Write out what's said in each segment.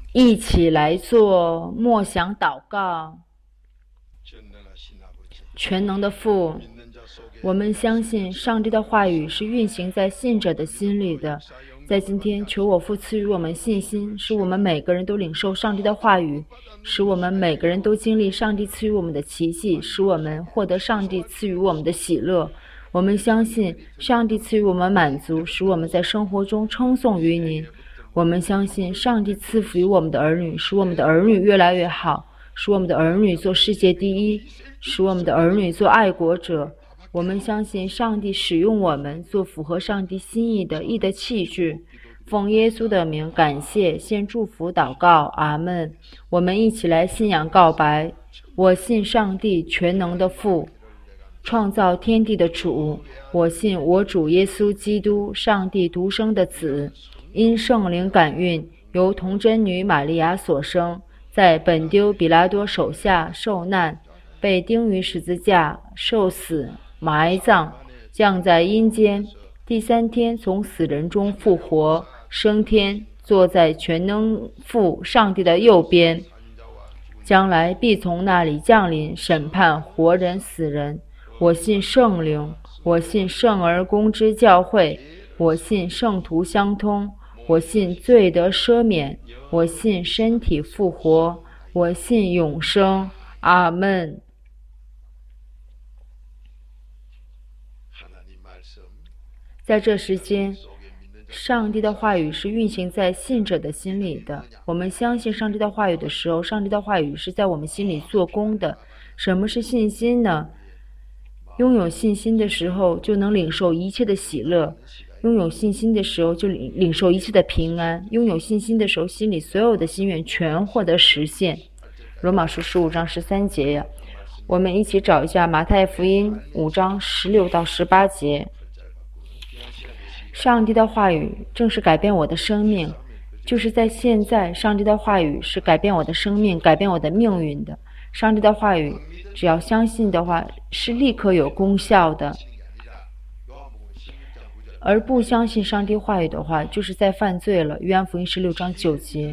一起来做默想祷告。全能的父，我们相信上帝的话语是运行在信者的心里的。在今天，求我父赐予我们信心，使我们每个人都领受上帝的话语，使我们每个人都经历上帝赐予我们的奇迹，使我们获得上帝赐予我们的喜乐。我们相信上帝赐予我们满足，使我们在生活中称颂于您。我们相信上帝赐福于我们的儿女，使我们的儿女越来越好，使我们的儿女做世界第一，使我们的儿女做爱国者。我们相信上帝使用我们做符合上帝心意的义的器具。奉耶稣的名感谢，献祝福祷告，阿们。我们一起来信仰告白。我信上帝全能的父，创造天地的主。我信我主耶稣基督，上帝独生的子，因圣灵感孕，由童贞女玛利亚所生，在本丢比拉多手下受难，被钉于十字架，受死，埋葬，降在阴间，第三天从死人中复活，升天，坐在全能父上帝的右边，将来必从那里降临审判活人死人。我信圣灵，我信圣而公之教会，我信圣徒相通，我信罪得赦免，我信身体复活，我信永生。阿们。在这时间，上帝的话语是运行在信者的心里的。我们相信上帝的话语的时候，上帝的话语是在我们心里做工的。什么是信心呢？拥有信心的时候，就能领受一切的喜乐；拥有信心的时候，就领受一切的平安；拥有信心的时候，心里所有的心愿全获得实现。罗马书15章13节呀，我们一起找一下马太福音5章16到18节。上帝的话语正是改变我的生命，就是在现在，上帝的话语是改变我的生命、改变我的命运的。上帝的话语，只要相信的话，是立刻有功效的。而不相信上帝话语的话，就是在犯罪了。约翰福音16章9节。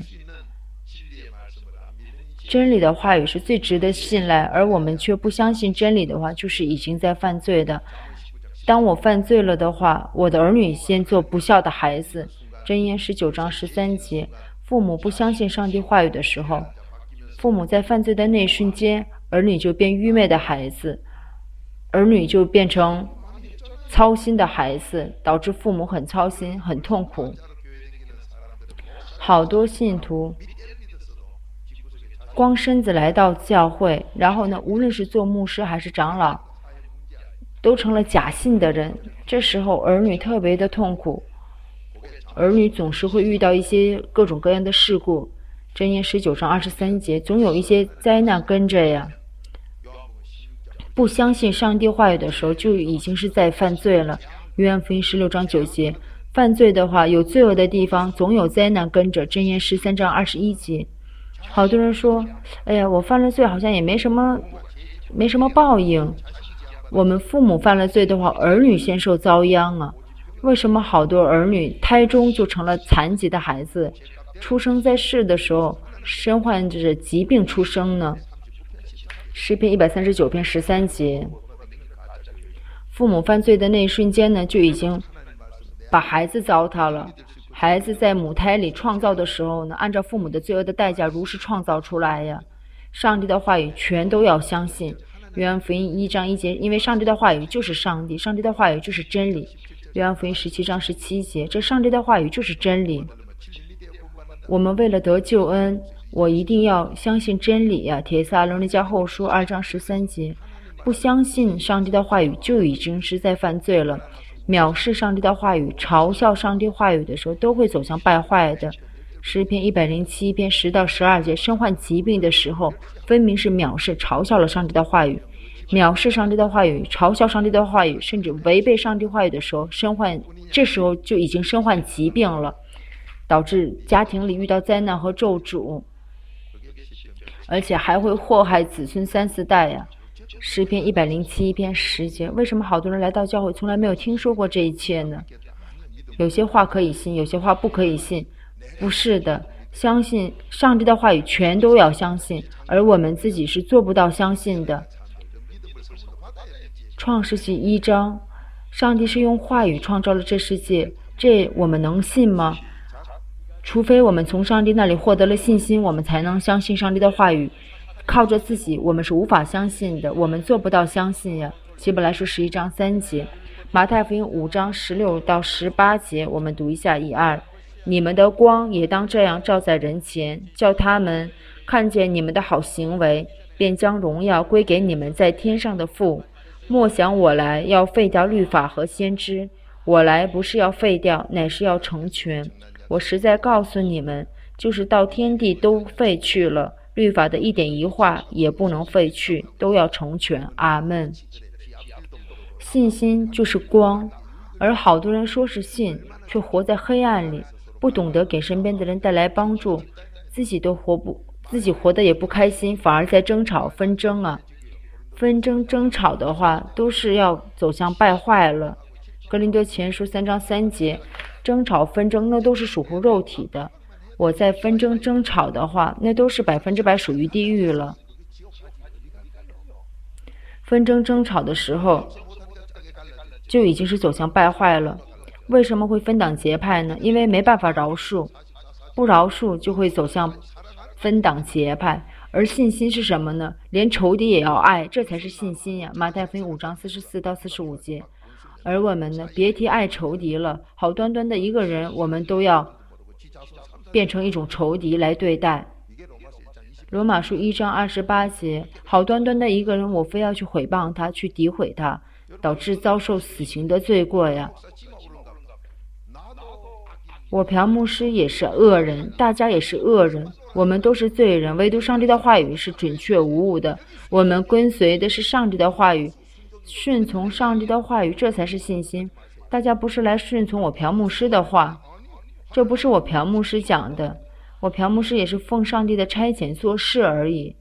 真理的话语是最值得信赖，而我们却不相信真理的话，就是已经在犯罪的。当我犯罪了的话，我的儿女先做不孝的孩子。箴言19章13节。父母不相信上帝话语的时候，父母在犯罪的那瞬间，儿女就变愚昧的孩子，儿女就变成操心的孩子，导致父母很操心、很痛苦。好多信徒光身子来到教会，然后呢，无论是做牧师还是长老，都成了假信的人。这时候儿女特别的痛苦，儿女总是会遇到一些各种各样的事故。箴言19章23节，总有一些灾难跟着呀。不相信上帝话语的时候，就已经是在犯罪了。约翰福音16章9节，犯罪的话，有罪恶的地方，总有灾难跟着。箴言13章21节。好多人说，哎呀，我犯了罪，好像也没什么报应。我们父母犯了罪的话，儿女先受遭殃啊。为什么好多儿女胎中就成了残疾的孩子，出生在世的时候身患着疾病出生呢？诗篇139篇13节。父母犯罪的那一瞬间呢，就已经把孩子糟蹋了。孩子在母胎里创造的时候呢，按照父母的罪恶的代价如实创造出来呀。上帝的话语全都要相信。约翰福音1章1节，因为上帝的话语就是上帝，上帝的话语就是真理。约翰福音17章17节，这上帝的话语就是真理。我们为了得救恩，我一定要相信真理呀。帖撒罗尼迦后书2章13节，不相信上帝的话语就已经是在犯罪了。藐视上帝的话语、嘲笑上帝话语的时候，都会走向败坏的。诗篇107篇10到12节，身患疾病的时候，分明是藐视、嘲笑了上帝的话语。藐视上帝的话语、嘲笑上帝的话语，甚至违背上帝话语的时候，这时候就已经身患疾病了，导致家庭里遇到灾难和咒诅，而且还会祸害子孙3、4代呀。诗篇107篇10节，为什么好多人来到教会从来没有听说过这一切呢？有些话可以信，有些话不可以信。不是的， 相信上帝的话语全都要相信，而我们自己是做不到相信的。创世纪1章，上帝是用话语创造了这世界，这我们能信吗？除非我们从上帝那里获得了信心，我们才能相信上帝的话语。靠着自己，我们是无法相信的，我们做不到相信呀。希伯来书11章3节，马太福音5章16到18节，我们读一下1、2。你们的光也当这样照在人前，叫他们看见你们的好行为，便将荣耀归给你们在天上的父。莫想我来要废掉律法和先知，我来不是要废掉，乃是要成全。我实在告诉你们，就是到天地都废去了，律法的一点一画也不能废去，都要成全。阿们。信心就是光，而好多人说是信，却活在黑暗里，不懂得给身边的人带来帮助，自己活得也不开心，反而在争吵纷争啊。纷争争吵的话，都是要走向败坏了。哥林多前书3章3节，争吵纷争那都是属乎肉体的。我在纷争争吵的话，那都是100%属于地狱了。纷争争吵的时候，就已经是走向败坏了。为什么会分党结派呢？因为没办法饶恕，不饶恕就会走向分党结派。而信心是什么呢？连仇敌也要爱，这才是信心呀。马太福音5章44到45节。而我们呢，别提爱仇敌了，好端端的一个人，我们都要变成一种仇敌来对待。罗马书1章28节，好端端的一个人，我非要去毁谤他，去诋毁他，导致遭受死刑的罪过呀。我朴牧师也是恶人，大家也是恶人，我们都是罪人，唯独上帝的话语是准确无误的，我们跟随的是上帝的话语，顺从上帝的话语，这才是信心。大家不是来顺从我朴牧师的话，这不是我朴牧师讲的，我朴牧师也是奉上帝的差遣做事而已。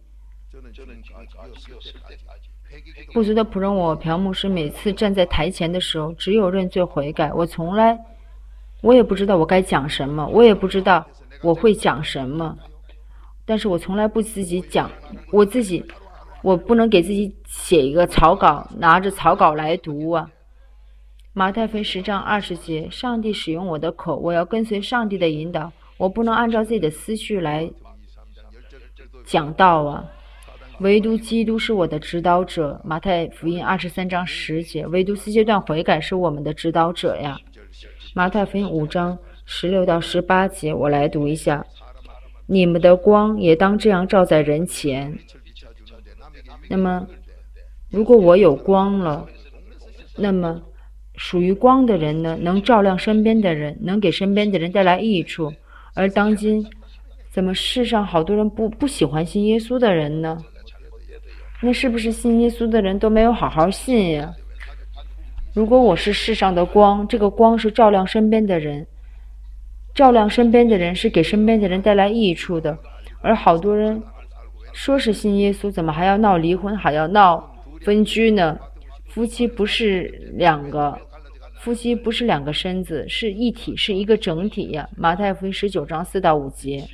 不足的仆人我朴牧师每次站在台前的时候，只有认罪悔改，我也不知道我该讲什么，我也不知道我会讲什么，但是我从来不自己讲，我不能给自己写一个草稿，拿着草稿来读啊。马太福音10章20节，上帝使用我的口，我要跟随上帝的引导，我不能按照自己的思绪来讲道啊。唯独基督是我的指导者，马太福音23章10节，唯独四阶段悔改是我们的指导者呀。马太福音5章16到18节，我来读一下。你们的光也当这样照在人前。那么如果我有光了，那么属于光的人呢，能照亮身边的人，能给身边的人带来益处。而当今怎么世上好多人不喜欢信耶稣的人呢？那是不是信耶稣的人都没有好好信呀？如果我是世上的光，这个光是照亮身边的人，照亮身边的人是给身边的人带来益处的。而好多人说是信耶稣，怎么还要闹离婚，还要闹分居呢？夫妻不是两个身子，是一体，是一个整体呀。马太福音19章4到5节。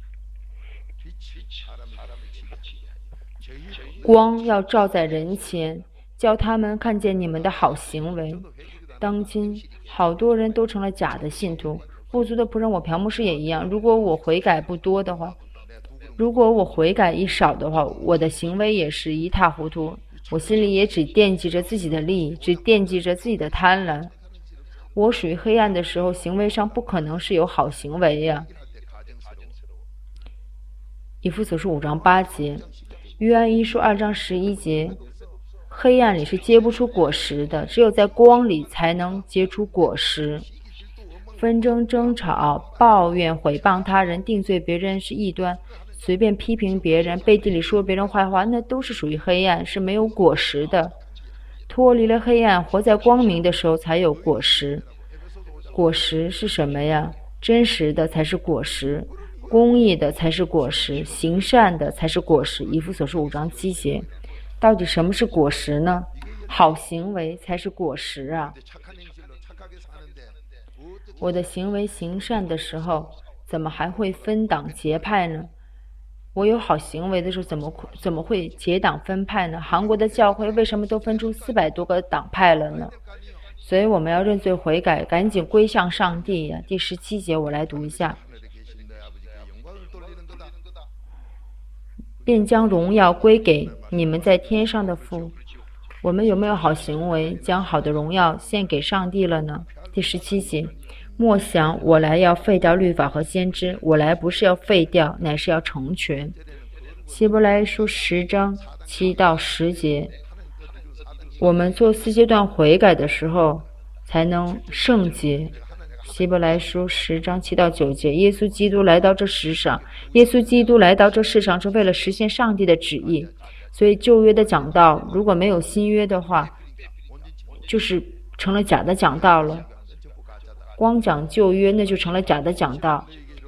光要照在人前，叫他们看见你们的好行为。当今好多人都成了假的信徒，不足的仆人我朴牧师也一样。如果我悔改不多的话，如果我悔改一少的话，我的行为也是一塌糊涂，我心里也只惦记着自己的利益，只惦记着自己的贪婪。我属于黑暗的时候，行为上不可能是有好行为呀。以弗所书5章8节，约翰一书2章11节，黑暗里是结不出果实的，只有在光里才能结出果实。纷争争吵、抱怨、毁谤他人、定罪别人是异端，随便批评别人、背地里说别人坏话，那都是属于黑暗，是没有果实的。脱离了黑暗，活在光明的时候才有果实。果实是什么呀？真实的才是果实，公义的才是果实，行善的才是果实。以弗所书5章7节。到底什么是果实呢？好行为才是果实啊！我的行为行善的时候， 怎么还会分党结派呢？我有好行为的时候，怎么会结党分派呢？韩国的教会为什么都分出400多个党派了呢？所以我们要认罪悔改，赶紧归向上帝呀。第17节我来读一下，便将荣耀归给你们在天上的父。我们有没有好行为，将好的荣耀献给上帝了呢？第17节，莫想我来要废掉律法和先知，我来不是要废掉，乃是要成全。希伯来书10章7到10节，我们做4阶段悔改的时候才能圣洁。希伯来书10章7到9节，耶稣基督来到这世上，耶稣基督来到这世上是为了实现上帝的旨意。所以旧约的讲道如果没有新约的话，就是成了假的讲道了。光讲旧约那就成了假的讲道。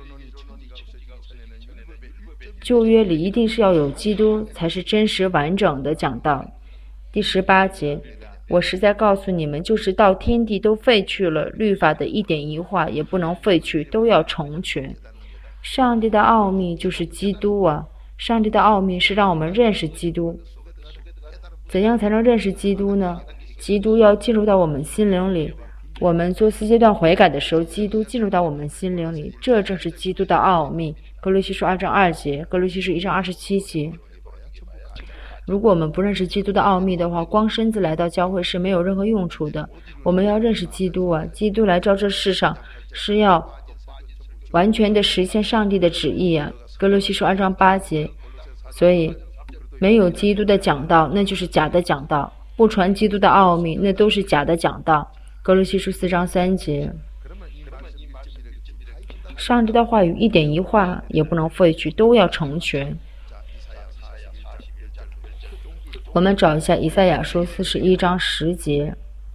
旧约里一定是要有基督才是真实完整的讲道。第18节，我实在告诉你们，就是到天地都废去了，律法的一点一画也不能废去，都要成全。上帝的奥秘就是基督啊！上帝的奥秘是让我们认识基督。怎样才能认识基督呢？基督要进入到我们心灵里。我们做4阶段悔改的时候，基督进入到我们心灵里，这正是基督的奥秘。哥罗西书2章2节，哥罗西书1章27节。如果我们不认识基督的奥秘的话，光身子来到教会是没有任何用处的。我们要认识基督啊！基督来到这世上是要完全的实现上帝的旨意啊！哥罗西书2章8节。所以没有基督的讲道，那就是假的讲道；不传基督的奥秘，那都是假的讲道。哥罗西书4章3节。上帝的话语一点一画也不能废去，都要成全。我们找一下以赛亚书41章10节。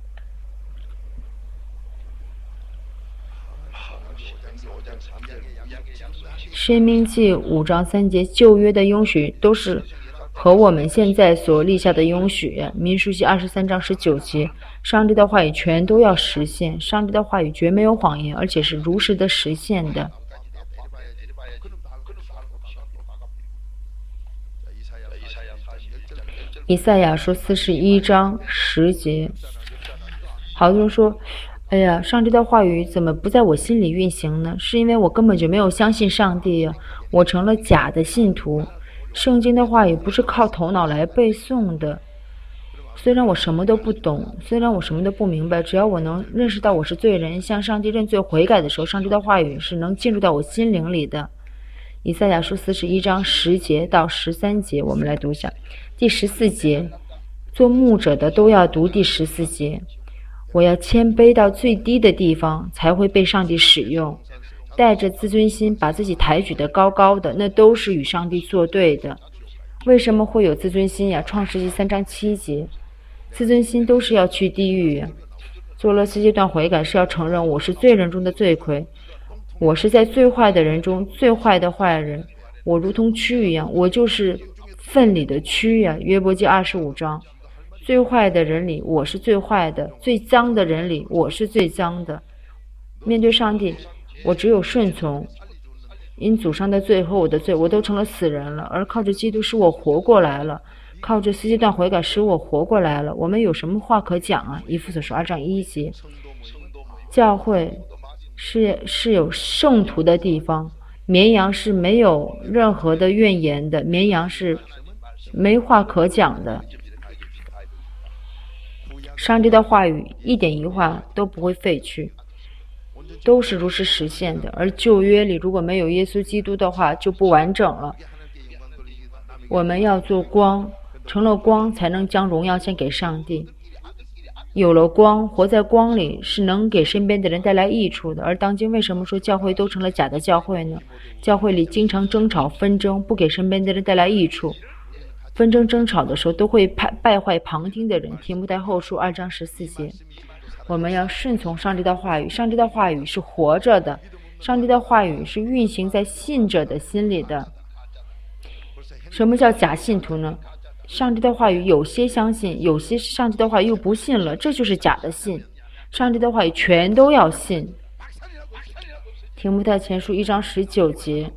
申命记5章3节，旧约的应许都是和我们现在所立下的应许。民数记23章19节，上帝的话语全都要实现，上帝的话语绝没有谎言，而且是如实的实现的。以赛亚书41章10节，好多人说，哎呀，上帝的话语怎么不在我心里运行呢？是因为我根本就没有相信上帝呀，我成了假的信徒。圣经的话语不是靠头脑来背诵的。虽然我什么都不懂，虽然我什么都不明白，只要我能认识到我是罪人，向上帝认罪悔改的时候，上帝的话语是能进入到我心灵里的。以赛亚书41章10节到13节，我们来读一下。第14节，做牧者的都要读第14节。我要谦卑到最低的地方，才会被上帝使用。带着自尊心把自己抬举得高高的，那都是与上帝作对的。为什么会有自尊心呀？创世纪3章7节，自尊心都是要去地狱呀。做了4阶段悔改是要承认我是罪人中的罪魁，我是在最坏的人中最坏的坏人，我如同蛆一样，我就是粪里的蛆呀。约伯记25章，最坏的人里我是最坏的，最脏的人里我是最脏的。面对上帝，我只有顺从。因祖上的罪和我的罪，我都成了死人了，而靠着基督使我活过来了，靠着4阶段悔改使我活过来了。我们有什么话可讲啊？以弗所书2章1节，教会是有圣徒的地方，绵羊是没有任何的怨言的，绵羊是没话可讲的。上帝的话语一点一画都不会废去，都是如实实现的。而旧约里如果没有耶稣基督的话，就不完整了。我们要做光，成了光才能将荣耀献给上帝。有了光，活在光里是能给身边的人带来益处的。而当今为什么说教会都成了假的教会呢？教会里经常争吵纷争，不给身边的人带来益处。纷争争吵的时候都会败坏旁听的人。提摩太后书2章14节，我们要顺从上帝的话语，上帝的话语是活着的，上帝的话语是运行在信者的心里的。什么叫假信徒呢？上帝的话语有些相信，有些上帝的话语又不信了，这就是假的信。上帝的话语全都要信。 提摩太前书1章19节。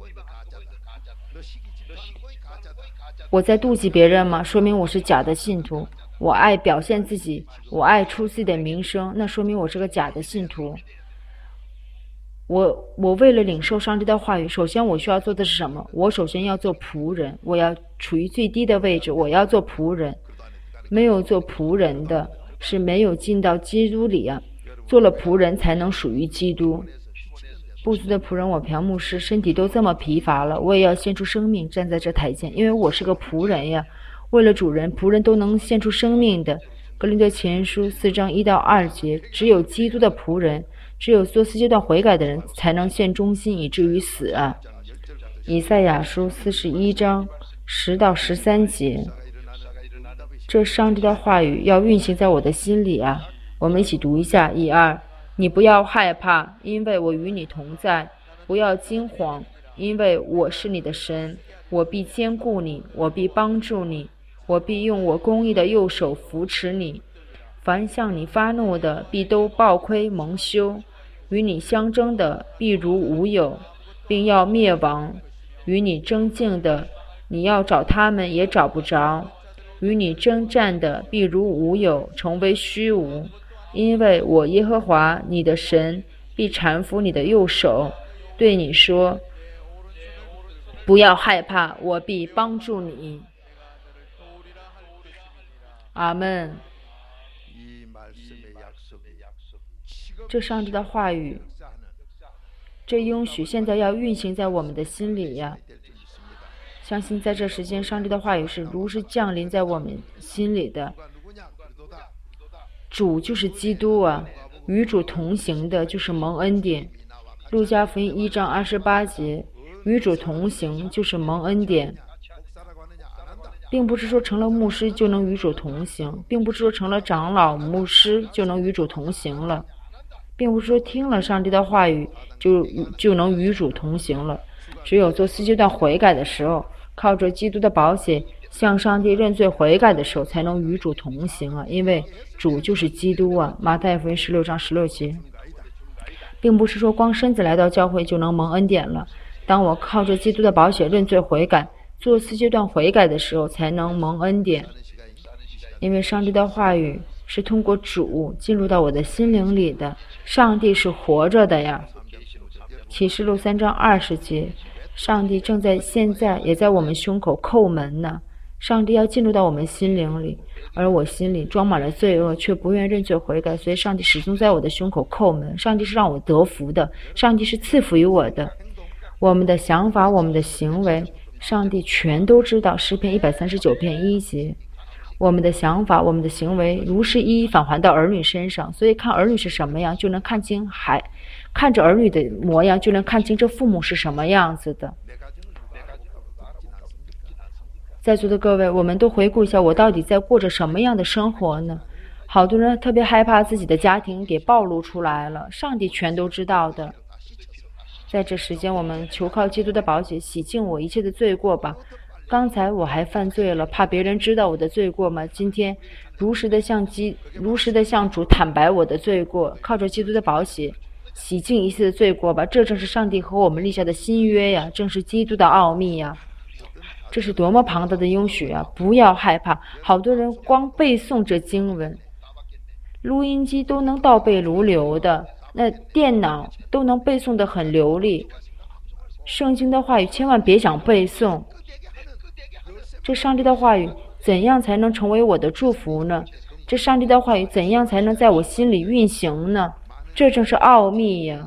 我在妒忌别人吗？说明我是假的信徒。我爱表现自己，我爱出自己的名声，那说明我是个假的信徒。我为了领受上帝的话语，首先我需要做的是什么？我首先要做仆人，我要处于最低的位置，我要做仆人。没有做仆人的是没有进到基督里啊，做了仆人才能属于基督。不足的仆人我朴牧师身体都这么疲乏了，我也要献出生命站在这台前，因为我是个仆人呀。为了主人，仆人都能献出生命的。格林多前书4章1到2节，只有基督的仆人，只有做四阶段悔改的人才能献忠心以至于死啊。以赛亚书41章10到13节，这上帝的话语要运行在我的心里啊。我们一起读一下1、2。你不要害怕，因为我与你同在；不要惊慌，因为我是你的神。我必坚固你，我必帮助你，我必用我公义的右手扶持你。凡向你发怒的，必都暴亏蒙羞；与你相争的，必如无有，并要灭亡；与你争竞的，你要找他们也找不着；与你征战的，必如无有，成为虚无。因为我耶和华你的神必搀扶你的右手，对你说：不要害怕，我必帮助你。阿们。这上帝的话语，这应许现在要运行在我们的心里呀。相信在这时间，上帝的话语是如实降临在我们心里的。主就是基督啊，与主同行的就是蒙恩典。路加福音1章28节，与主同行就是蒙恩典。并不是说成了牧师就能与主同行，并不是说成了长老牧师就能与主同行了，并不是说听了上帝的话语就能与主同行了。只有做四阶段悔改的时候，靠着基督的宝血向上帝认罪悔改的时候，才能与主同行啊！因为主就是基督啊。马太福音16章16节，并不是说光身子来到教会就能蒙恩典了。当我靠着基督的宝血认罪悔改，做四阶段悔改的时候，才能蒙恩典。因为上帝的话语是通过主进入到我的心灵里的，上帝是活着的呀。启示录3章20节，上帝正在现在也在我们胸口叩门呢。上帝要进入到我们心灵里，而我心里装满了罪恶，却不愿认罪悔改，所以上帝始终在我的胸口叩门。上帝是让我得福的，上帝是赐福于我的。我们的想法，我们的行为，上帝全都知道。诗篇139篇1节，我们的想法，我们的行为，如是一一返还到儿女身上。所以看儿女是什么样，就能看清看着儿女的模样，就能看清这父母是什么样子的。在座的各位，我们都回顾一下，我到底在过着什么样的生活呢？好多人特别害怕自己的家庭给暴露出来了，上帝全都知道的。在这时间，我们求靠基督的宝血洗净我一切的罪过吧。刚才我还犯罪了，怕别人知道我的罪过吗？今天如实的向主坦白我的罪过，靠着基督的宝血洗净一切的罪过吧。这正是上帝和我们立下的新约呀，正是基督的奥秘呀。这是多么庞大的应许啊！不要害怕，好多人光背诵这经文，录音机都能倒背如流的，那电脑都能背诵得很流利。圣经的话语千万别想背诵。这上帝的话语怎样才能成为我的祝福呢？这上帝的话语怎样才能在我心里运行呢？这正是奥秘呀。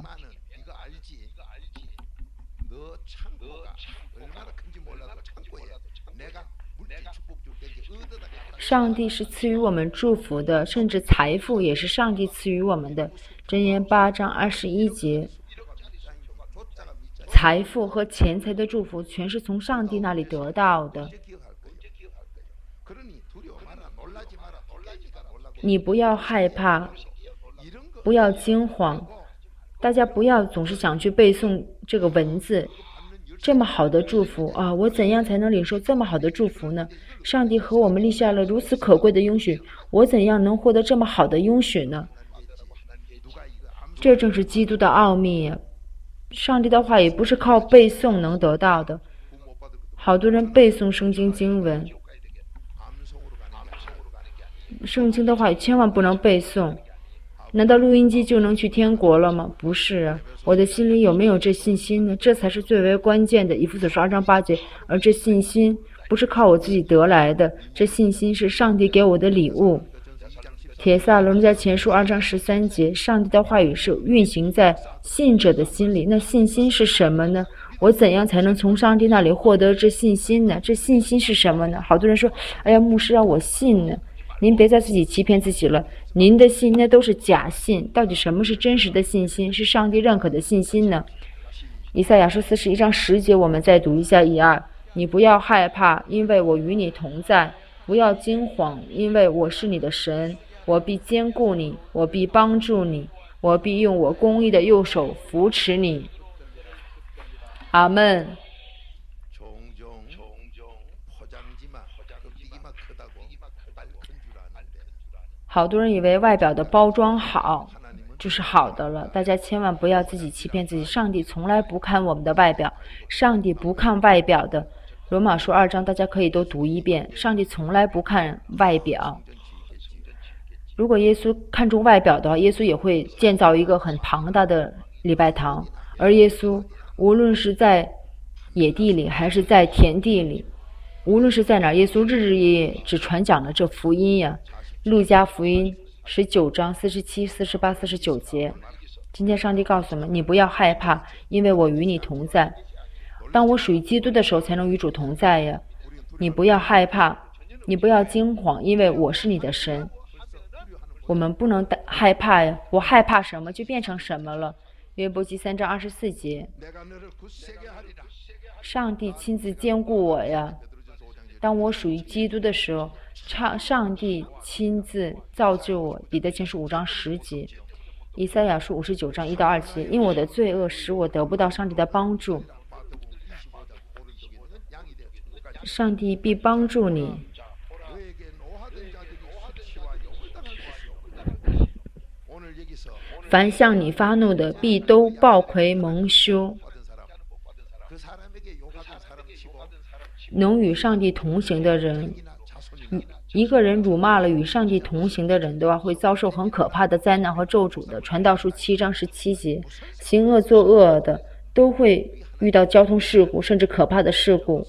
上帝是赐予我们祝福的，甚至财富也是上帝赐予我们的。箴言8章21节，财富和钱财的祝福全是从上帝那里得到的。你不要害怕，不要惊慌，大家不要总是想去背诵这个文字。这么好的祝福啊！我怎样才能领受这么好的祝福呢？上帝和我们立下了如此可贵的应许，我怎样能获得这么好的应许呢？这正是基督的奥秘呀！ 上帝的话语不是靠背诵能得到的。好多人背诵圣经经文，圣经的话语千万不能背诵。难道录音机就能去天国了吗？不是啊，我的心里有没有这信心呢？这才是最为关键的。以弗所书2章8节，而这信心不是靠我自己得来的，这信心是上帝给我的礼物。帖撒罗尼迦前书2章13节，上帝的话语是运行在信者的心里。那信心是什么呢？我怎样才能从上帝那里获得这信心呢？这信心是什么呢？好多人说，哎呀，牧师让我信呢。您别再自己欺骗自己了，您的信那都是假信。到底什么是真实的信心，是上帝认可的信心呢？以赛亚书41章10节，我们再读一下1、2。你不要害怕，因为我与你同在；不要惊慌，因为我是你的神。我必坚固你，我必帮助你，我必用我公义的右手扶持你。阿门。好多人以为外表的包装好就是好的了，大家千万不要自己欺骗自己。上帝从来不看我们的外表，上帝不看外表的。罗马书2章大家可以都读一遍，上帝从来不看外表。如果耶稣看重外表的话，耶稣也会建造一个很庞大的礼拜堂。而耶稣无论是在野地里还是在田地里，无论是在哪儿，耶稣日日夜夜只传讲了这福音呀。路加福音19章47、48、49节。今天上帝告诉我们，你不要害怕，因为我与你同在。当我属于基督的时候，才能与主同在呀。你不要害怕，你不要惊慌，因为我是你的神。我们不能害怕呀，我害怕什么就变成什么了。约伯记3章24节，上帝亲自兼顾我呀。当我属于基督的时候，上帝亲自造就我。彼得前书5章10节，以赛亚书59章1到2节，因我的罪恶使我得不到上帝的帮助，上帝必帮助你。凡向你发怒的，必都抱愧蒙羞。能与上帝同行的人，一个人辱骂了与上帝同行的人的话，会遭受很可怕的灾难和咒诅的。传道书7章17节，行恶作恶的都会遇到交通事故，甚至可怕的事故。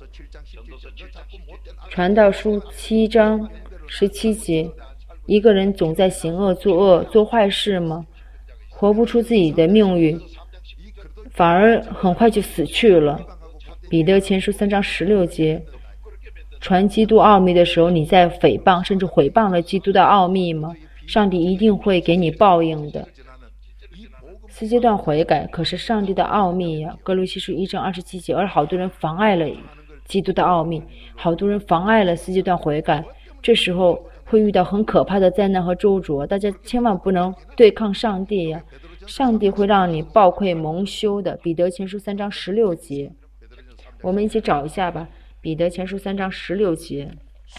传道书7章17节，一个人总在行恶作恶做坏事吗？活不出自己的命运，反而很快就死去了。彼得前书3章16节，传基督奥秘的时候，你在诽谤甚至毁谤了基督的奥秘吗？上帝一定会给你报应的。四阶段悔改可是上帝的奥秘呀。哥罗西书1章27节，而好多人妨碍了基督的奥秘，好多人妨碍了四阶段悔改，这时候会遇到很可怕的灾难和咒诅。大家千万不能对抗上帝呀，上帝会让你抱愧蒙羞的。彼得前书3章16节，我们一起找一下吧。彼得前书3章16节，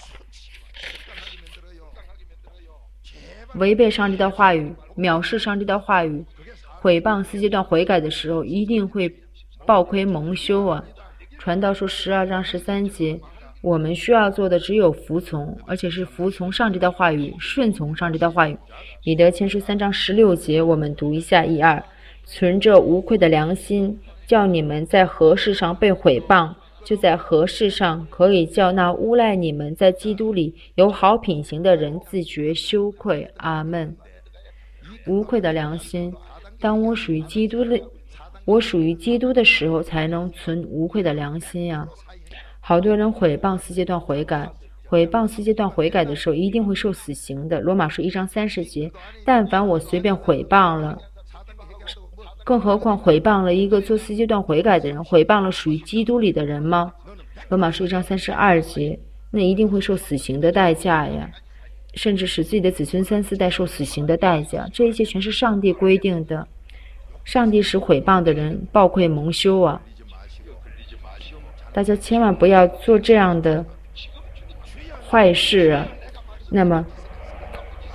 违背上帝的话语，藐视上帝的话语，毁谤四阶段悔改的时候，一定会抱愧蒙羞啊。传道书12章13节，我们需要做的只有服从，而且是服从上帝的话语，顺从上帝的话语。彼得前书3章16节，我们读一下1、2，存着无愧的良心，叫你们在何事上被毁谤，就在何事上可以叫那诬赖你们在基督里有好品行的人自觉羞愧。阿们。无愧的良心，当我属于基督的时候，才能存无愧的良心呀。好多人毁谤四阶段悔改，毁谤四阶段悔改的时候，一定会受死刑的。罗马书1章30节，但凡我随便毁谤了，更何况毁谤了一个做四阶段悔改的人，毁谤了属于基督里的人吗？罗马书1章32节，那一定会受死刑的代价呀，甚至使自己的子孙3、4代受死刑的代价。这一切全是上帝规定的，上帝使毁谤的人抱愧蒙羞啊。大家千万不要做这样的坏事啊。那么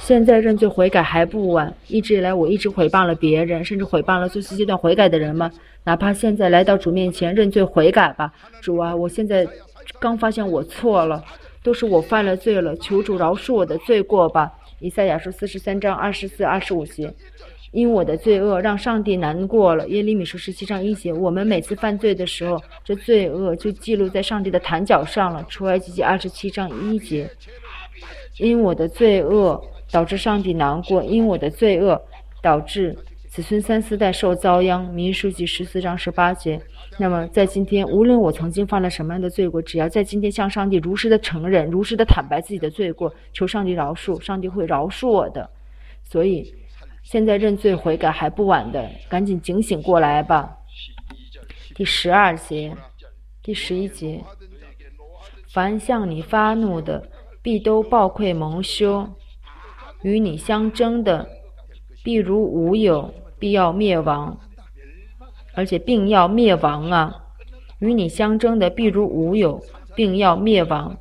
现在认罪悔改还不晚。一直以来我一直毁谤了别人，甚至毁谤了做四阶段悔改的人们。哪怕现在来到主面前认罪悔改吧。主啊，我现在刚发现我错了，都是我犯了罪了，求主饶恕我的罪过吧。以赛亚书43章24、25节。因我的罪恶让上帝难过了。耶利米书17章1节。我们每次犯罪的时候，这罪恶就记录在上帝的坛角上了。出埃及记27章1节。因我的罪恶导致上帝难过，因我的罪恶导致子孙3、4代受遭殃。民数记14章18节。那么在今天，无论我曾经犯了什么样的罪过，只要在今天向上帝如实的承认，如实的坦白自己的罪过，求上帝饶恕，上帝会饶恕我的。所以现在认罪悔改还不晚的，赶紧警醒过来吧。第12节、第11节。凡向你发怒的，必都暴愧蒙羞；与你相争的，必如无有，必要灭亡。而且并要灭亡啊！与你相争的，必如无有，并要灭亡。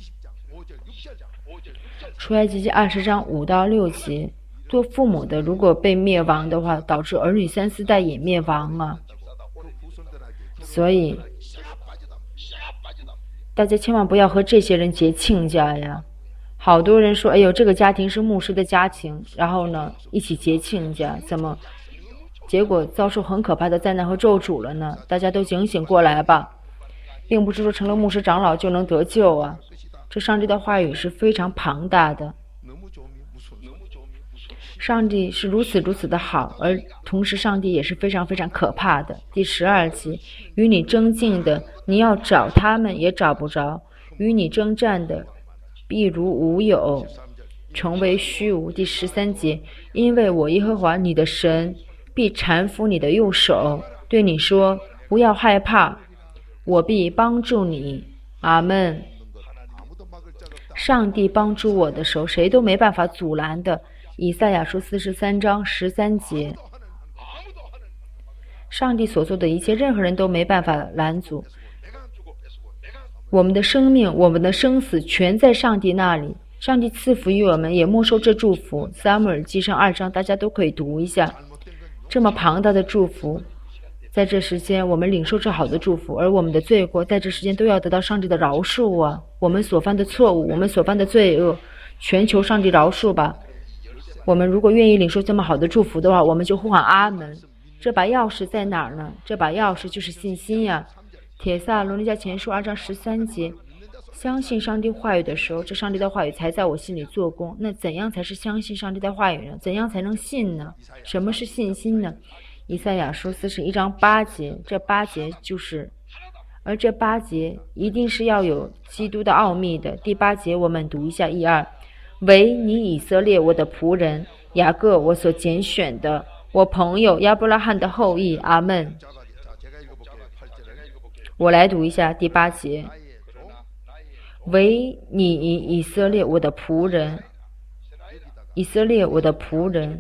出埃及记20章5到6节。做父母的如果被灭亡的话，导致儿女3、4代也灭亡啊！所以大家千万不要和这些人结亲家呀！好多人说，哎呦，这个家庭是牧师的家庭，然后呢一起结亲家，怎么结果遭受很可怕的灾难和咒诅了呢？大家都警醒过来吧，并不是说成了牧师长老就能得救啊！这上帝的话语是非常庞大的，上帝是如此的好，而同时上帝也是非常可怕的。第12节。与你争竞的，你要找他们也找不着；与你征战的，必如无有，成为虚无。第13节。因为我耶和华你的神必搀扶你的右手，对你说，不要害怕，我必帮助你。阿们。上帝帮助我的手，谁都没办法阻拦的。以赛亚书43章13节。上帝所做的一切，任何人都没办法拦阻。我们的生命，我们的生死，全在上帝那里。上帝赐福于我们，也没收这祝福。撒母耳记上2章，大家都可以读一下。这么庞大的祝福，在这时间我们领受这好的祝福，而我们的罪过在这时间都要得到上帝的饶恕啊！我们所犯的错误，我们所犯的罪恶，全求上帝饶恕吧。我们如果愿意领受这么好的祝福的话，我们就呼喊阿门。这把钥匙在哪儿呢？这把钥匙就是信心呀。帖撒罗尼迦前书2章13节。相信上帝话语的时候，这上帝的话语才在我心里做工。那怎样才是相信上帝的话语呢？怎样才能信呢？什么是信心呢？以赛亚书41章8节。这8节就是，而这8节一定是要有基督的奥秘的。第8节我们读一下1、2。唯你以色列我的仆人，雅各我所拣选的，我朋友亚伯拉罕的后裔。阿们。我来读一下第8节。唯你以色列我的仆人，以色列我的仆人。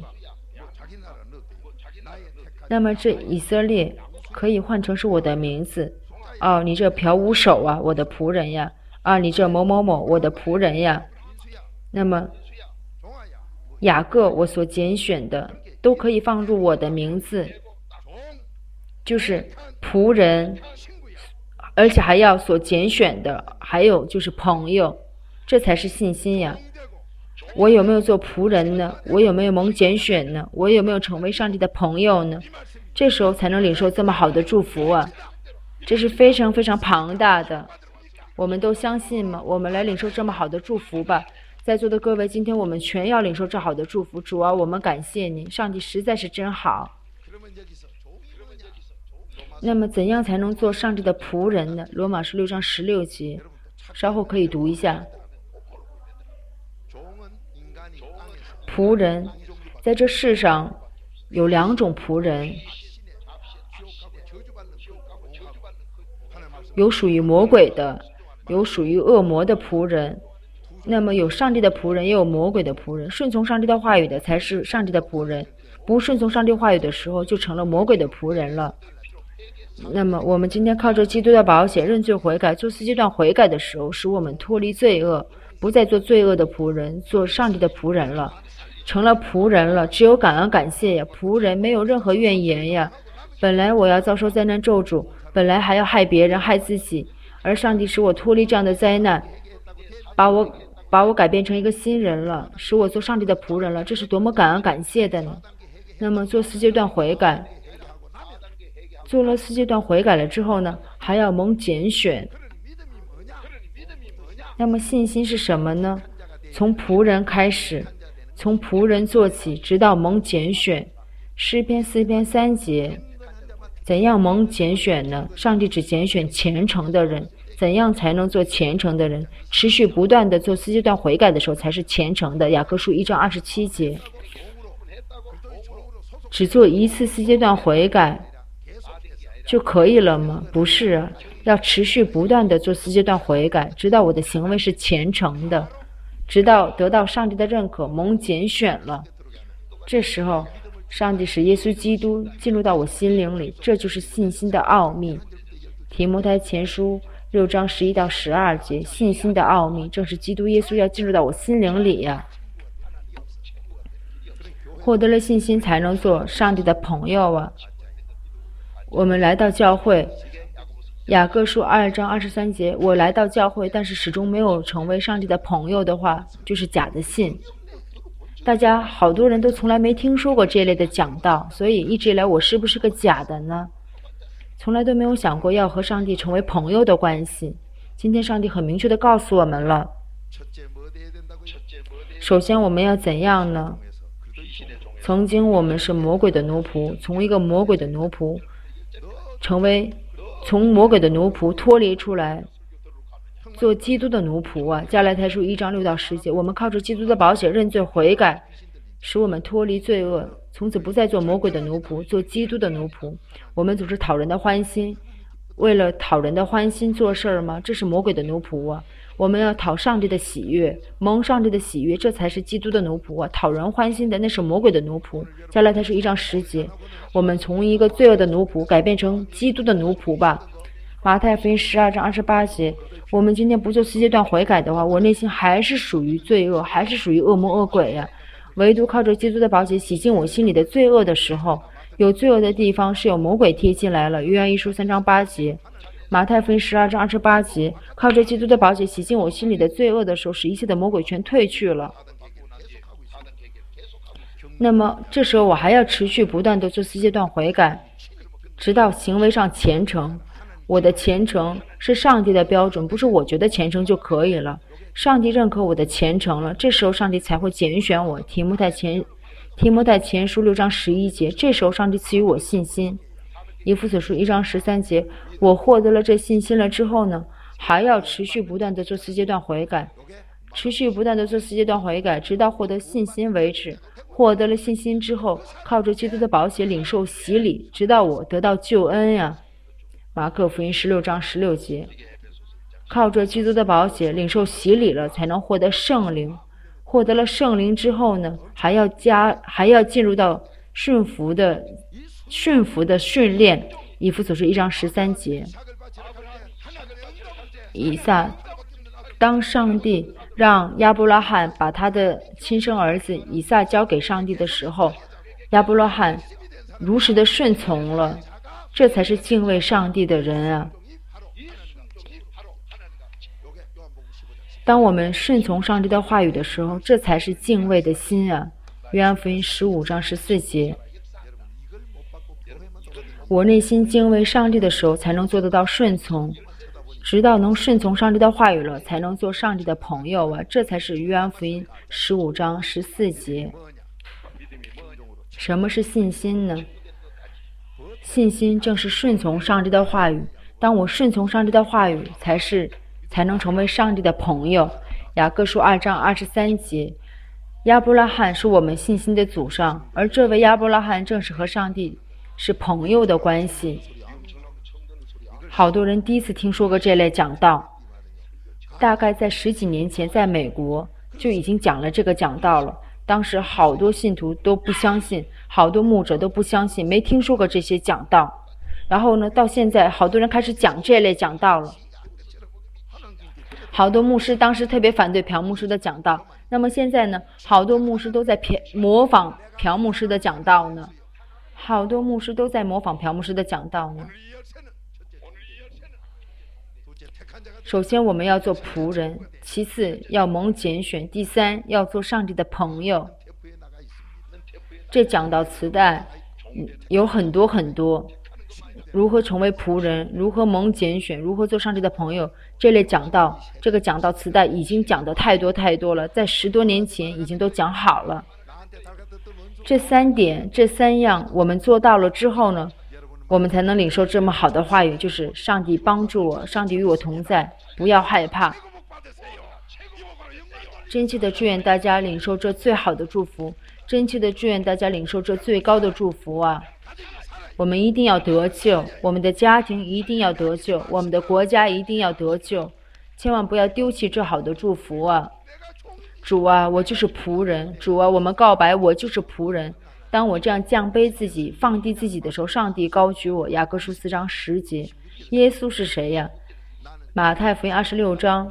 那么这以色列可以换成是我的名字。哦，你这嫖污手啊，我的仆人呀！啊，你这某某某，我的仆人呀！那么雅各我所拣选的都可以放入我的名字，就是仆人，而且还要所拣选的，还有就是朋友，这才是信心呀。我有没有做仆人呢？我有没有蒙拣选呢？我有没有成为上帝的朋友呢？这时候才能领受这么好的祝福啊！这是非常庞大的，我们都相信吗？我们来领受这么好的祝福吧。在座的各位，今天我们全要领受这好的祝福。主啊，我们感谢你，上帝实在是真好。那么怎样才能做上帝的仆人呢？罗马书6章16节，稍后可以读一下。仆人，在这世上有2种仆人，有属于魔鬼的，有属于恶魔的仆人。那么有上帝的仆人，也有魔鬼的仆人。顺从上帝的话语的才是上帝的仆人，不顺从上帝话语的时候，就成了魔鬼的仆人了。那么我们今天靠着基督的宝血认罪悔改，做4阶段悔改的时候，使我们脱离罪恶， 不再做罪恶的仆人，做上帝的仆人了，成了仆人了，只有感恩感谢呀！仆人没有任何怨言呀。本来我要遭受灾难咒诅，本来还要害别人害自己，而上帝使我脱离这样的灾难，把我改变成一个新人了，使我做上帝的仆人了，这是多么感恩感谢的呢？那么做4阶段悔改，做了4阶段悔改了之后呢，还要蒙拣选。那么信心是什么呢？从仆人开始，从仆人做起，直到蒙拣选。诗篇4篇3节，怎样蒙拣选呢？上帝只拣选虔诚的人。怎样才能做虔诚的人？持续不断的做4阶段悔改的时候才是虔诚的。雅各书1章27节，只做一次4阶段悔改就可以了吗？不是啊，要持续不断的做4阶段悔改，直到我的行为是虔诚的，直到得到上帝的认可，蒙拣选了。这时候上帝使耶稣基督进入到我心灵里，这就是信心的奥秘。提摩太前书6章11到12节，信心的奥秘正是基督耶稣要进入到我心灵里呀。获得了信心才能做上帝的朋友啊。我们来到教会，雅各书2章23节，我来到教会，但是始终没有成为上帝的朋友的话，就是假的信。大家好多人都从来没听说过这类的讲道，所以一直以来我是不是个假的呢？从来都没有想过要和上帝成为朋友的关系。今天上帝很明确地告诉我们了。首先我们要怎样呢？曾经我们是魔鬼的奴仆，从一个魔鬼的奴仆从魔鬼的奴仆脱离出来，做基督的奴仆啊。加拉太书1章6到10节，我们靠着基督的宝血认罪悔改，使我们脱离罪恶，从此不再做魔鬼的奴仆，做基督的奴仆。我们总是讨人的欢心，为了讨人的欢心做事吗？这是魔鬼的奴仆啊。我们要讨上帝的喜悦，蒙上帝的喜悦，这才是基督的奴仆啊！讨人欢心的那是魔鬼的奴仆。加拉太书1章10节，我们从一个罪恶的奴仆改变成基督的奴仆吧。马太福音12章28节，我们今天不做4阶段悔改的话，我内心还是属于罪恶，还是属于恶魔恶鬼呀。唯独靠着基督的宝血洗净我心里的罪恶的时候，有罪恶的地方是有魔鬼贴进来了。约翰1书3章8节，马太福音12章28节，靠着基督的宝血洗净我心里的罪恶的时候，使一切的魔鬼全退去了。那么这时候我还要持续不断的做4阶段悔改，直到行为上虔诚。我的虔诚是上帝的标准，不是我觉得虔诚就可以了。上帝认可我的虔诚了，这时候上帝才会拣选我。提摩太前书6章11节，这时候上帝赐予我信心。以弗所书1章13节，我获得了这信心了之后呢，还要持续不断的做4阶段悔改，持续不断的做4阶段悔改，直到获得信心为止。获得了信心之后，靠着基督的宝血领受洗礼，直到我得到救恩呀。马可福音16章16节，靠着基督的宝血领受洗礼了，才能获得圣灵。获得了圣灵之后呢，还要进入到顺服的训练。以弗所书1章13节，以撒，当上帝让亚伯拉罕把他的亲生儿子以撒交给上帝的时候，亚伯拉罕如实的顺从了，这才是敬畏上帝的人啊。当我们顺从上帝的话语的时候，这才是敬畏的心啊。约翰福音15章14节，我内心敬畏上帝的时候，才能做得到顺从，直到能顺从上帝的话语了，才能做上帝的朋友啊。这才是约翰福音15章14节。什么是信心呢？信心正是顺从上帝的话语。当我顺从上帝的话语，才能成为上帝的朋友。雅各书2章23节，亚伯拉罕是我们信心的祖上，而这位亚伯拉罕正是和上帝是朋友的关系。好多人第一次听说过这类讲道，大概在10几年前，在美国就已经讲了这个讲道了。当时好多信徒都不相信，好多牧者都不相信，没听说过这些讲道。然后呢，到现在好多人开始讲这类讲道了。 好多牧师当时特别反对朴牧师的讲道，那么现在呢，好多牧师都在模仿朴牧师的讲道呢。好多牧师都在模仿朴牧师的讲道呢。首先我们要做仆人，其次要蒙拣选，第三要做上帝的朋友。这讲道磁带有很多很多，如何成为仆人，如何蒙拣选，如何做上帝的朋友，这类讲道，这个讲道磁带已经讲的太多太多了，在10多年前已经都讲好了。这3点，这3样我们做到了之后呢，我们才能领受这么好的话语，就是上帝帮助我，上帝与我同在，不要害怕。真切的祝愿大家领受这最好的祝福，真切的祝愿大家领受这最高的祝福啊！我们一定要得救，我们的家庭一定要得救，我们的国家一定要得救，千万不要丢弃这好的祝福啊！主啊，我就是仆人，主啊，我们告白，我就是仆人。当我这样降卑自己，放低自己的时候，上帝高举我。雅各书4章10节，耶稣是谁呀？马太福音26章，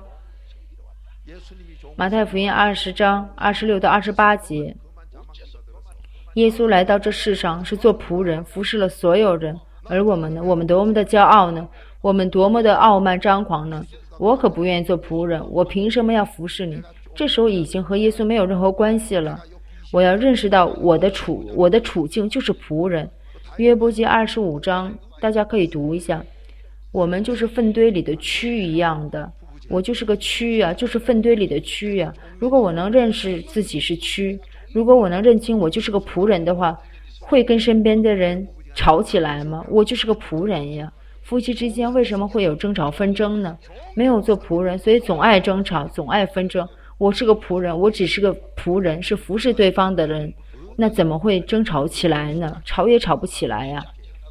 马太福音20章26到28节，耶稣来到这世上是做仆人，服侍了所有人。而我们呢？我们多么的骄傲呢？我们多么的傲慢张狂呢？我可不愿意做仆人，我凭什么要服侍你？这时候已经和耶稣没有任何关系了。我要认识到我的处境就是仆人。约伯记25章，大家可以读一下。我们就是粪堆里的蛆一样的，我就是个蛆啊，就是粪堆里的蛆啊。如果我能认识自己是蛆，如果我能认清我就是个仆人的话，会跟身边的人吵起来吗？我就是个仆人呀。夫妻之间为什么会有争吵纷争呢？没有做仆人，所以总爱争吵，总爱纷争。我是个仆人，我只是个仆人，是服侍对方的人，那怎么会争吵起来呢？吵也吵不起来呀。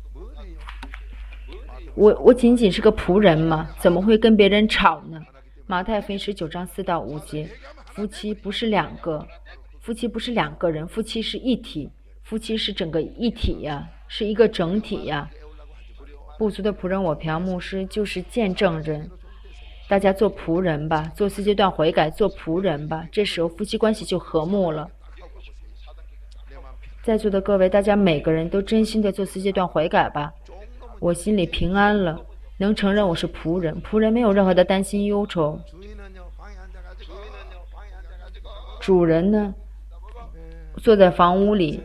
我仅仅是个仆人嘛，怎么会跟别人吵呢？马太福音19章4到5节，夫妻不是2个，夫妻不是2个人，夫妻是一体，夫妻是整个一体呀，是一个整体呀。不足的仆人我朴牧师就是见证人。大家做仆人吧，做4阶段悔改，做仆人吧，这时候夫妻关系就和睦了。在座的各位，大家每个人都真心的做4阶段悔改吧，我心里平安了，能承认我是仆人，仆人没有任何的担心忧愁。主人呢，坐在房屋里，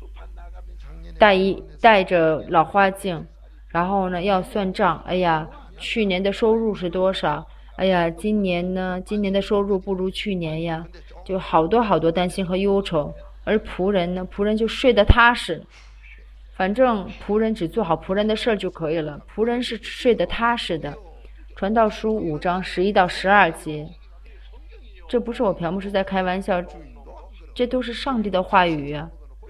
戴着老花镜，然后呢要算账，哎呀，去年的收入是多少？哎呀，今年的收入不如去年呀，就好多好多担心和忧愁。而仆人呢，仆人就睡得踏实，反正仆人只做好仆人的事儿就可以了，仆人是睡得踏实的。传道书5章11到12节，这不是我朴牧师在开玩笑，这都是上帝的话语呀。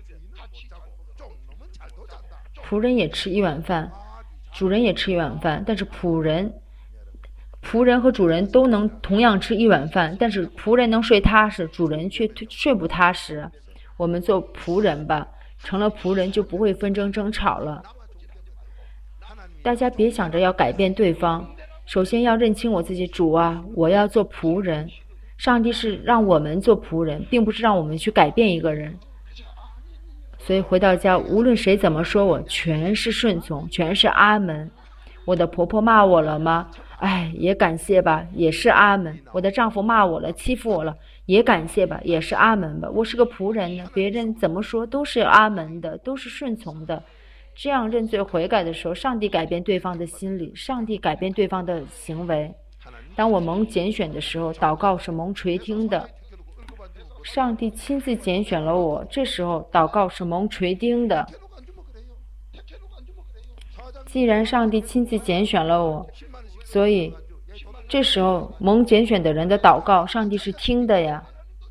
仆人也吃1碗饭，主人也吃1碗饭，但是仆人和主人都能同样吃1碗饭，但是仆人能睡踏实，主人却睡不踏实。我们做仆人吧，成了仆人就不会纷争争吵了。大家别想着要改变对方，首先要认清我自己，主啊，我要做仆人。上帝是让我们做仆人，并不是让我们去改变一个人。所以回到家，无论谁怎么说我，全是顺从，全是阿门。我的婆婆骂我了吗？哎，也感谢吧，也是阿门。我的丈夫骂我了，欺负我了，也感谢吧，也是阿门吧。我是个仆人呢，别人怎么说都是阿门的，都是顺从的。这样认罪悔改的时候，上帝改变对方的心理，上帝改变对方的行为。当我蒙拣选的时候，祷告是蒙垂听的。上帝亲自拣选了我，这时候祷告是蒙垂听的。既然上帝亲自拣选了我，所以这时候蒙拣选的人的祷告，上帝是听的呀。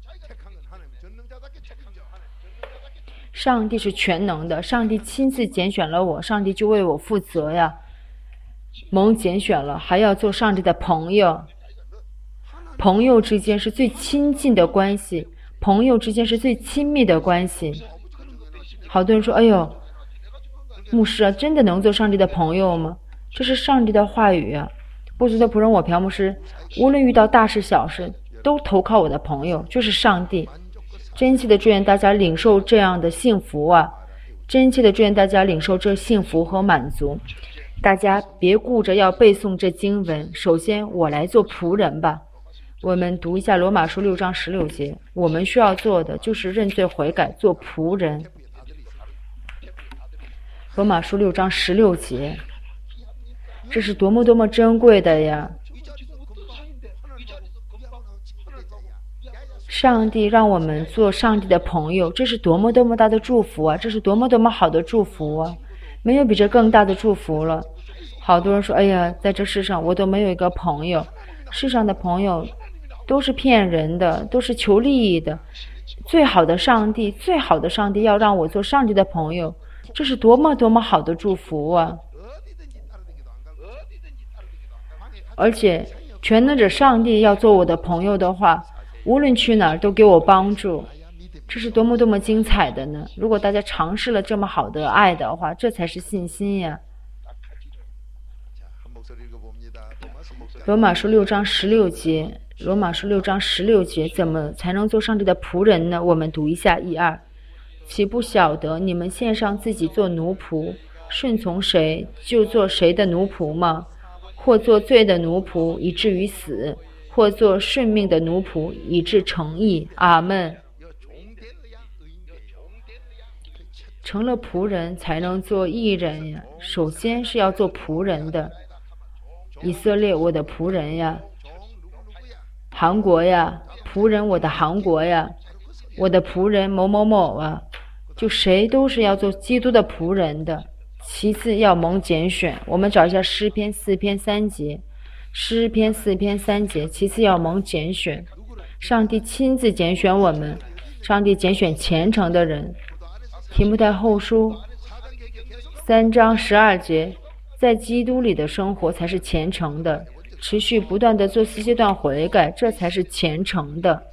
上帝是全能的，上帝亲自拣选了我，上帝就为我负责呀。蒙拣选了，还要做上帝的朋友。朋友之间是最亲近的关系，朋友之间是最亲密的关系。好多人说，哎呦，牧师啊，真的能做上帝的朋友吗？这是上帝的话语啊。 不足的仆人我朴牧师，无论遇到大事小事，都投靠我的朋友，就是上帝。真切的祝愿大家领受这样的幸福啊！真切的祝愿大家领受这幸福和满足。大家别顾着要背诵这经文，首先我来做仆人吧。我们读一下罗马书6章16节，我们需要做的就是认罪悔改，做仆人。罗马书6章16节，这是多么多么珍贵的呀！上帝让我们做上帝的朋友，这是多么多么大的祝福啊！这是多么多么好的祝福啊！没有比这更大的祝福了。好多人说，哎呀，在这世上我都没有一个朋友，世上的朋友都是骗人的，都是求利益的。最好的上帝，最好的上帝要让我做上帝的朋友，这是多么多么好的祝福啊！而且全能者上帝要做我的朋友的话，无论去哪儿都给我帮助，这是多么多么精彩的呢！如果大家尝试了这么好的爱的话，这才是信心呀。罗马书6章16节，罗马书6章16节，怎么才能做上帝的仆人呢？我们读一下1、2。岂不晓得你们献上自己做奴仆，顺从谁就做谁的奴仆吗？或做罪的奴仆，以至于死；或做顺命的奴仆，以致成义。阿们。成了仆人才能做义人呀，首先是要做仆人的。以色列，我的仆人呀；韩国呀，仆人，我的韩国呀；我的仆人某某某啊，就谁都是要做基督的仆人的。其次要蒙拣选，我们找一下诗篇4篇3节，诗篇4篇3节。其次要蒙拣选，上帝亲自拣选我们，上帝拣选虔诚的人。提摩太后书3章12节，在基督里的生活才是虔诚的，持续不断的做4阶段悔改，这才是虔诚的。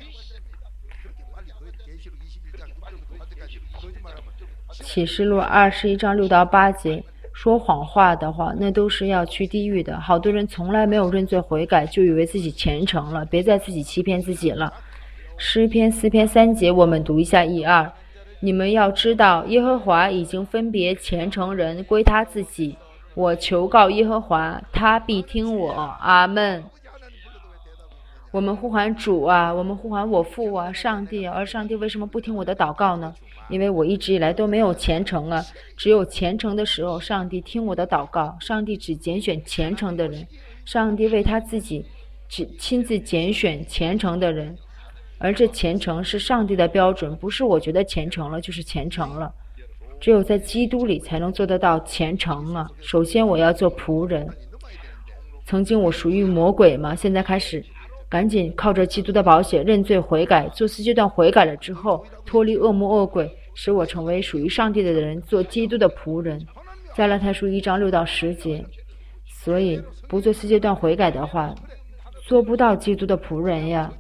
启示录21章6到8节，说谎话的话，那都是要去地狱的。好多人从来没有认罪悔改，就以为自己虔诚了，别再自己欺骗自己了。诗篇4篇3节，我们读一下1、2。你们要知道，耶和华已经分别虔诚人归他自己。我求告耶和华，他必听我。阿们。我们呼喊主啊，我们呼喊我父啊，上帝啊，而上帝为什么不听我的祷告呢？因为我一直以来都没有虔诚啊，只有虔诚的时候，上帝听我的祷告。上帝只拣选虔诚的人，上帝为他自己只亲自拣选虔诚的人，而这虔诚是上帝的标准，不是我觉得虔诚了就是虔诚了。只有在基督里才能做得到虔诚啊！首先我要做仆人。曾经我属于魔鬼嘛，现在开始赶紧靠着基督的宝血认罪悔改，做4阶段悔改了之后，脱离恶魔恶鬼，使我成为属于上帝的人，做基督的仆人。加拉太书1章6到10节。所以不做4阶段悔改的话，做不到基督的仆人呀。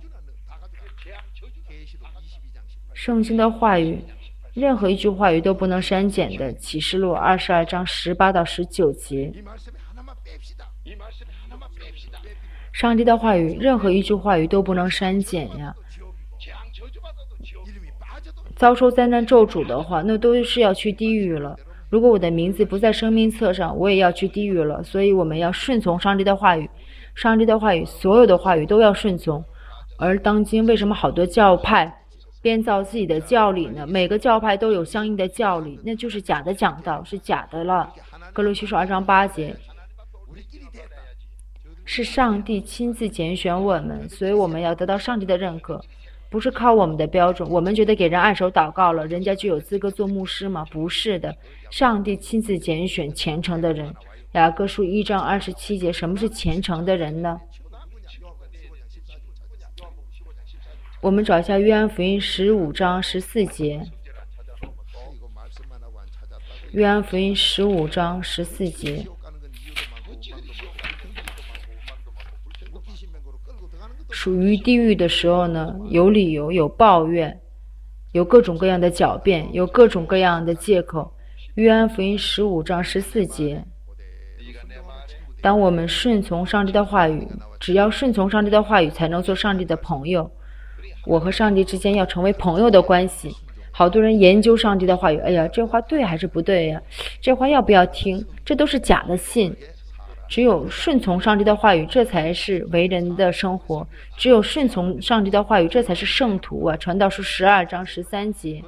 圣经的话语，任何一句话语都不能删减的。启示录22章18到19节。上帝的话语，任何一句话语都不能删减呀。遭受灾难咒诅的话，那都是要去地狱了。如果我的名字不在生命册上，我也要去地狱了。所以我们要顺从上帝的话语，上帝的话语，所有的话语都要顺从。而当今为什么好多教派编造自己的教理呢？每个教派都有相应的教理，那就是假的讲道，是假的了。哥罗西书2章8节，是上帝亲自拣选我们，所以我们要得到上帝的认可，不是靠我们的标准。我们觉得给人按手祷告了，人家就有资格做牧师吗？不是的，上帝亲自拣选虔诚的人。雅各书1章27节，什么是虔诚的人呢？我们找一下约翰福音15章14节。约翰福音15章14节。属于地狱的时候呢，有理由，有抱怨，有各种各样的狡辩，有各种各样的借口。约翰福音15章14节。 当我们顺从上帝的话语，只要顺从上帝的话语，才能做上帝的朋友。我和上帝之间要成为朋友的关系。好多人研究上帝的话语，哎呀，这话对还是不对呀？这话要不要听？这都是假的信。只有顺从上帝的话语，这才是为人的生活。只有顺从上帝的话语，这才是圣徒啊！传道书12章13节。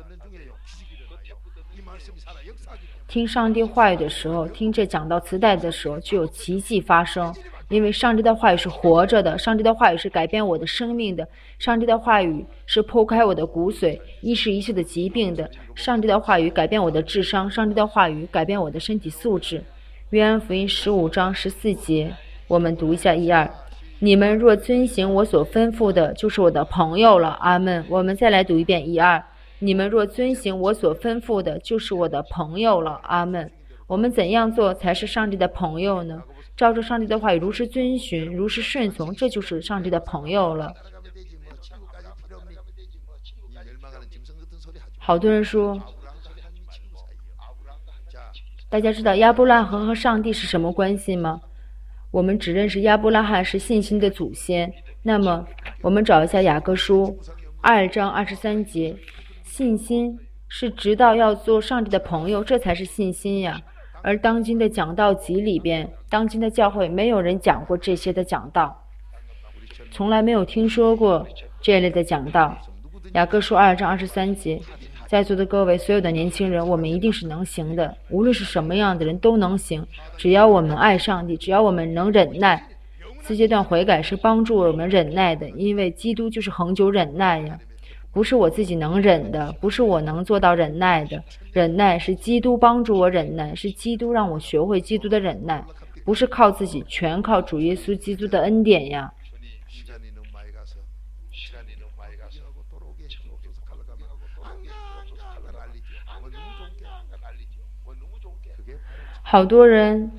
听上帝话语的时候，听这讲道磁带的时候，就有奇迹发生。因为上帝的话语是活着的，上帝的话语是改变我的生命的，上帝的话语是剖开我的骨髓，医治一切的疾病的。上帝的话语改变我的智商，上帝的话语改变我的身体素质。约翰福音15章14节，我们读一下1、2。你们若遵行我所吩咐的，就是我的朋友了。阿们。我们再来读一遍1、2。你们若遵行我所吩咐的，就是我的朋友了。阿们。我们怎样做才是上帝的朋友呢？照着上帝的话语如实遵循，如实顺从，这就是上帝的朋友了。好多人说，大家知道亚伯拉罕和上帝是什么关系吗？我们只认识亚伯拉罕是信心的祖先。那么我们找一下雅各书2章23节，信心是直到要做上帝的朋友，这才是信心呀。而当今的讲道集里边，当今的教会没有人讲过这些的讲道，从来没有听说过这类的讲道。雅各书2章23节，在座的各位所有的年轻人，我们一定是能行的，无论是什么样的人都能行，只要我们爱上帝，只要我们能忍耐。四阶段悔改是帮助我们忍耐的，因为基督就是恒久忍耐呀。不是我自己能忍的，不是我能做到忍耐的，忍耐是基督帮助我忍耐，是基督让我学会基督的忍耐，不是靠自己，全靠主耶稣基督的恩典呀。好多人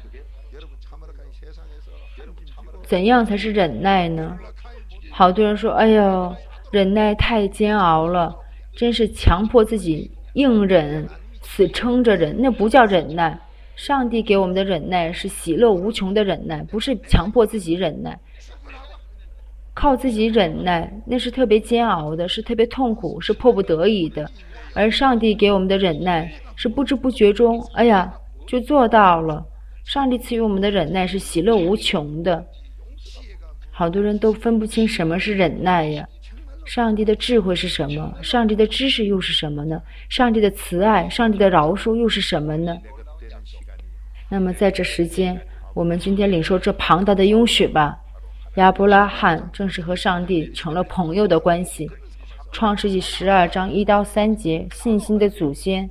怎样才是忍耐呢？好多人说，哎呦，忍耐太煎熬了，真是强迫自己硬忍，死撑着忍，那不叫忍耐。上帝给我们的忍耐是喜乐无穷的忍耐，不是强迫自己忍耐。靠自己忍耐，那是特别煎熬的，是特别痛苦，是迫不得已的。而上帝给我们的忍耐是不知不觉中，哎呀，就做到了。上帝赐予我们的忍耐是喜乐无穷的。好多人都分不清什么是忍耐呀。上帝的智慧是什么？上帝的知识又是什么呢？上帝的慈爱，上帝的饶恕又是什么呢？那么在这时间，我们今天领受这庞大的应许吧。亚伯拉罕正是和上帝成了朋友的关系。创世纪12章1到3节，信心的祖先。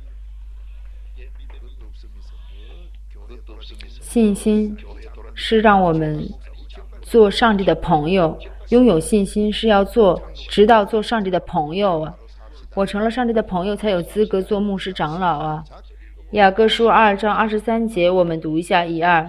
信心是让我们做上帝的朋友，拥有信心是要直到做上帝的朋友啊！我成了上帝的朋友，才有资格做牧师长老啊！雅各书2章23节，我们读一下1、2，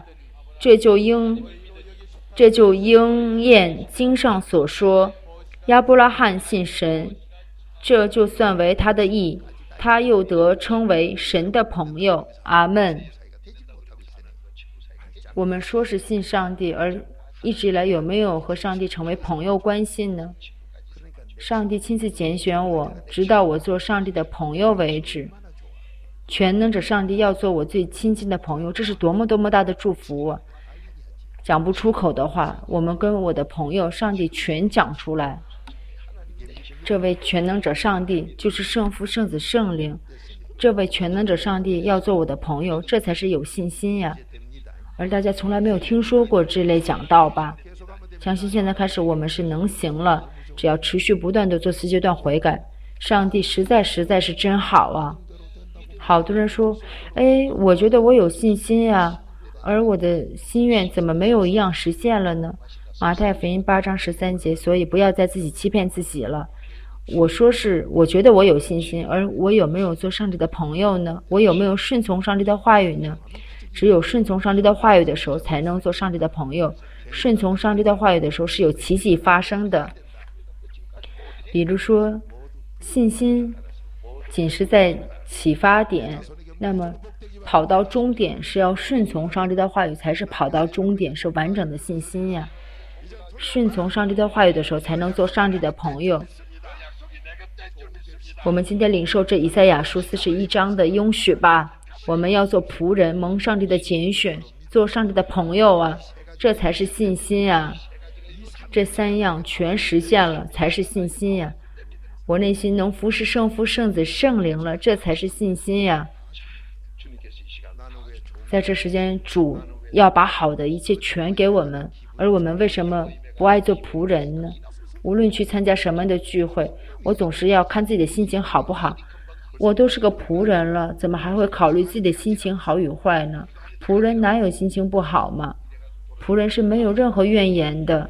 这就应验经上所说，亚伯拉罕信神，这就算为他的义，他又得称为神的朋友。阿们。我们说是信上帝，而一直以来有没有和上帝成为朋友关系呢？上帝亲自拣选我，直到我做上帝的朋友为止。全能者上帝要做我最亲近的朋友，这是多么多么大的祝福啊！讲不出口的话，我们跟我的朋友上帝全讲出来。这位全能者上帝就是圣父、圣子、圣灵。这位全能者上帝要做我的朋友，这才是有信心呀。而大家从来没有听说过这类讲道吧？相信现在开始我们是能行了，只要持续不断的做4阶段悔改，上帝实在是真好啊！好多人说，哎，我觉得我有信心呀，而我的心愿怎么没有一样实现了呢？马太福音8章13节，所以不要再自己欺骗自己了。我觉得我有信心，而我有没有做上帝的朋友呢？我有没有顺从上帝的话语呢？只有顺从上帝的话语的时候，才能做上帝的朋友。顺从上帝的话语的时候，是有奇迹发生的。比如说，信心仅是在启发点，那么跑到终点是要顺从上帝的话语，才是跑到终点，是完整的信心呀。顺从上帝的话语的时候，才能做上帝的朋友。我们今天领受这以赛亚书41章的应许吧。我们要做仆人，蒙上帝的拣选，做上帝的朋友啊，这才是信心啊。这3样全实现了，才是信心呀。我内心能服侍圣父、圣子、圣灵了，这才是信心呀。在这时间，主要把好的一切全给我们，而我们为什么不爱做仆人呢？无论去参加什么样的聚会，我总是要看自己的心情好不好。我都是个仆人了，怎么还会考虑自己的心情好与坏呢？仆人哪有心情不好吗？仆人是没有任何怨言的。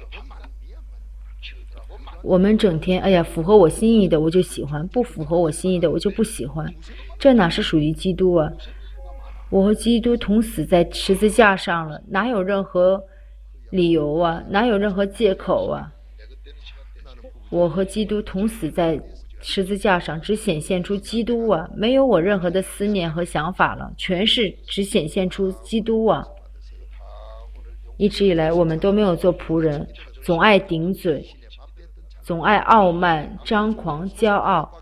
我们整天，哎呀，符合我心意的我就喜欢，不符合我心意的我就不喜欢，这哪是属于基督啊？我和基督同死在十字架上了，哪有任何理由啊？哪有任何借口啊？我和基督同死在十字架上，只显现出基督啊，没有我任何的思念和想法了，全是只显现出基督啊。一直以来我们都没有做仆人，总爱顶嘴，总爱傲慢、张狂、骄傲。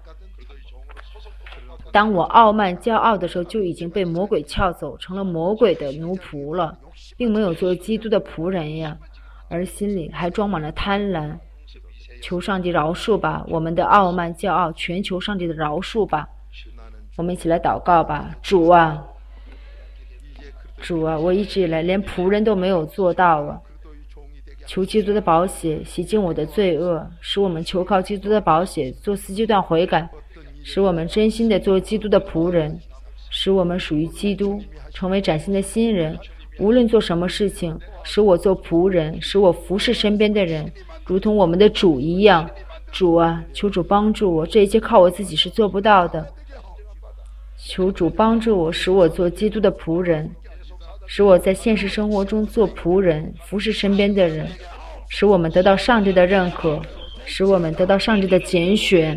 当我傲慢、骄傲的时候，就已经被魔鬼撬走，成了魔鬼的奴仆了，并没有做基督的仆人呀，而心里还装满了贪婪。求上帝饶恕吧，我们的傲慢、骄傲，全求上帝的饶恕吧。我们一起来祷告吧。主啊，主啊，我一直以来连仆人都没有做到啊。求基督的宝血洗净我的罪恶，使我们求靠基督的宝血做4阶段悔改，使我们真心的做基督的仆人，使我们属于基督，成为崭新的新人。无论做什么事情，使我做仆人，使我服侍身边的人，如同我们的主一样。主啊，求主帮助我，这一切靠我自己是做不到的。求主帮助我，使我做基督的仆人，使我在现实生活中做仆人，服侍身边的人，使我们得到上帝的认可，使我们得到上帝的拣选。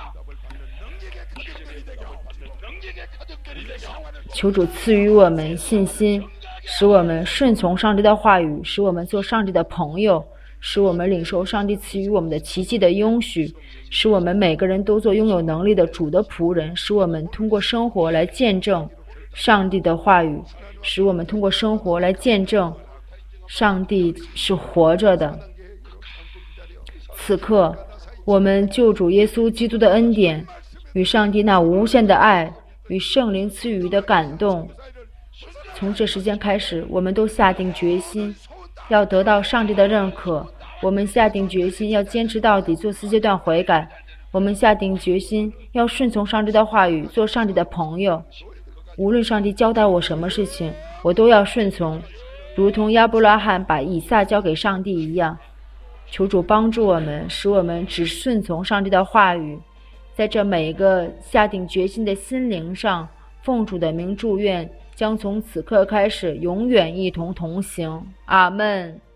求主赐予我们信心，使我们顺从上帝的话语，使我们做上帝的朋友，使我们领受上帝赐予我们的奇迹的应许，使我们每个人都做拥有能力的主的仆人，使我们通过生活来见证上帝的话语，使我们通过生活来见证上帝是活着的。此刻，我们救主耶稣基督的恩典与上帝那无限的爱与圣灵赐予的感动，从这时间开始，我们都下定决心要得到上帝的认可。我们下定决心要坚持到底，做4阶段悔改。我们下定决心要顺从上帝的话语，做上帝的朋友。无论上帝交代我什么事情，我都要顺从，如同亚伯拉罕把以撒交给上帝一样。求主帮助我们，使我们只顺从上帝的话语。在这每一个下定决心的心灵上，奉主的名祝愿，将从此刻开始永远一同同行。阿们。